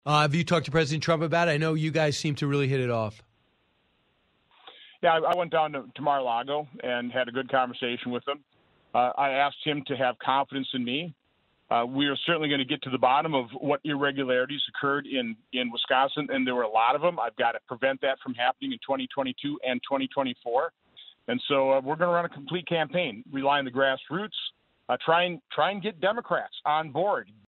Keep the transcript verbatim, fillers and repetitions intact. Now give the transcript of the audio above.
Uh, have you talked to President Trump about it? I know you guys seem to really hit it off. Yeah, I, I went down to, to Mar-a-Lago and had a good conversation with him. Uh, I asked him to have confidence in me. Uh, we are certainly going to get to the bottom of what irregularities occurred in, in Wisconsin, and there were a lot of them. I've got to prevent that from happening in twenty twenty-two and twenty twenty-four. And so uh, we're going to run a complete campaign, rely on the grassroots, uh, try and try and get Democrats on board.